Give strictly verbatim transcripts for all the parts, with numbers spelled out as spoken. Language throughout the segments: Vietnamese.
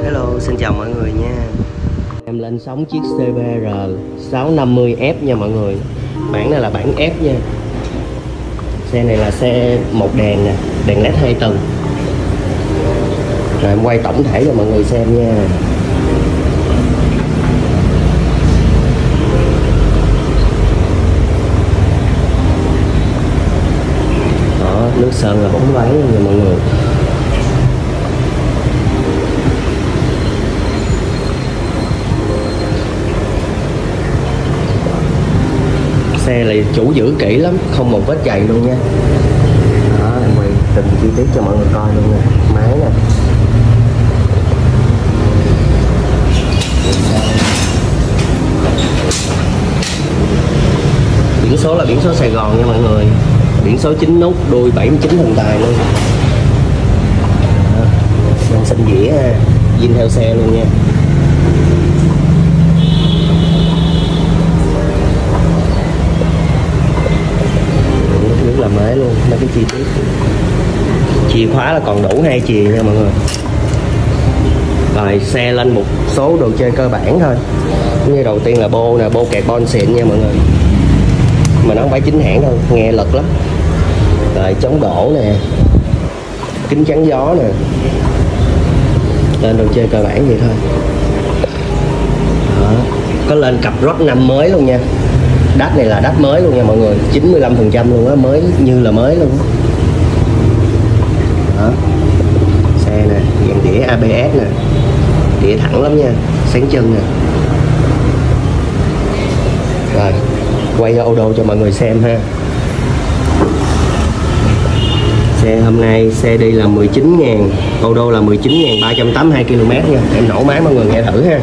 Hello, xin chào mọi người nha. Em lên sóng chiếc xê bê rờ sáu năm mươi F nha mọi người. Bản này là bản F nha. Xe này là xe một đèn nè, đèn led hai tầng. Rồi em quay tổng thể cho mọi người xem nha. Đó, nước sơn là bóng loáng luôn nha mọi người. Xe này chủ giữ kỹ lắm, không một vết chày luôn nha. Đó, em quay từng chi tiết cho mọi người coi luôn nè. Máy nè, biển số là biển số Sài Gòn nha mọi người. Biển số chín nút, đuôi bảy mươi chín thần tài luôn. Đang xanh dĩa ha, zin theo xe luôn nha. Rất là mới luôn, mấy cái chi tiết. Chìa khóa là còn đủ hai chìa nha mọi người. Rồi xe lên một số đồ chơi cơ bản thôi. Như đầu tiên là bô nè, bô kẹt bon xịn nha mọi người. Mà nó không phải chính hãng đâu, nghe lực lắm. Rồi chống đổ nè, kính chắn gió nè. Lên đồ chơi cơ bản vậy thôi. Đó. Có lên cặp rót năm mới luôn nha. Đắt này là đắt mới luôn nha mọi người, chín mươi lăm phần trăm luôn á, mới như là mới luôn. Đó. Xe nè, dàn đĩa a bê ét nè, đĩa thẳng lắm nha, sáng chân nè. Rồi, quay ô đô cho mọi người xem ha. Xe hôm nay xe đi là mười chín ngàn, ô đô là mười chín nghìn ba trăm tám mươi hai ki lô mét nha. Em nổ máy mọi người nghe thử ha.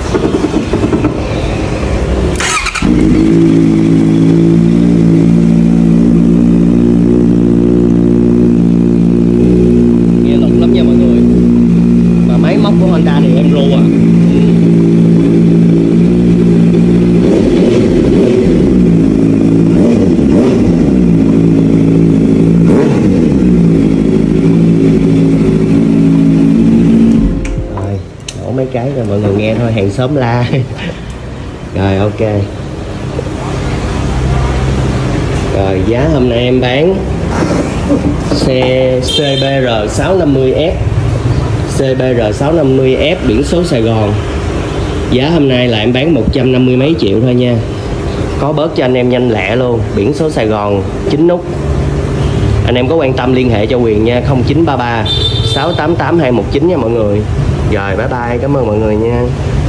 Nghe lực lắm nha mọi người. Mà máy móc của Honda thì em ru à. Rồi, nổ mấy cái cho mọi người nghe thôi, hàng xóm la. Rồi ok. Rồi giá hôm nay em bán xe xê bê rờ sáu năm mươi F, xê bê rờ sáu năm mươi F biển số Sài Gòn. Giá hôm nay là em bán một trăm năm mươi mấy triệu thôi nha. Có bớt cho anh em nhanh lẹ luôn. Biển số Sài Gòn chín nút. Anh em có quan tâm liên hệ cho Quyền nha, không chín ba ba sáu tám tám hai một chín nha mọi người. Rồi bye bye, cảm ơn mọi người nha.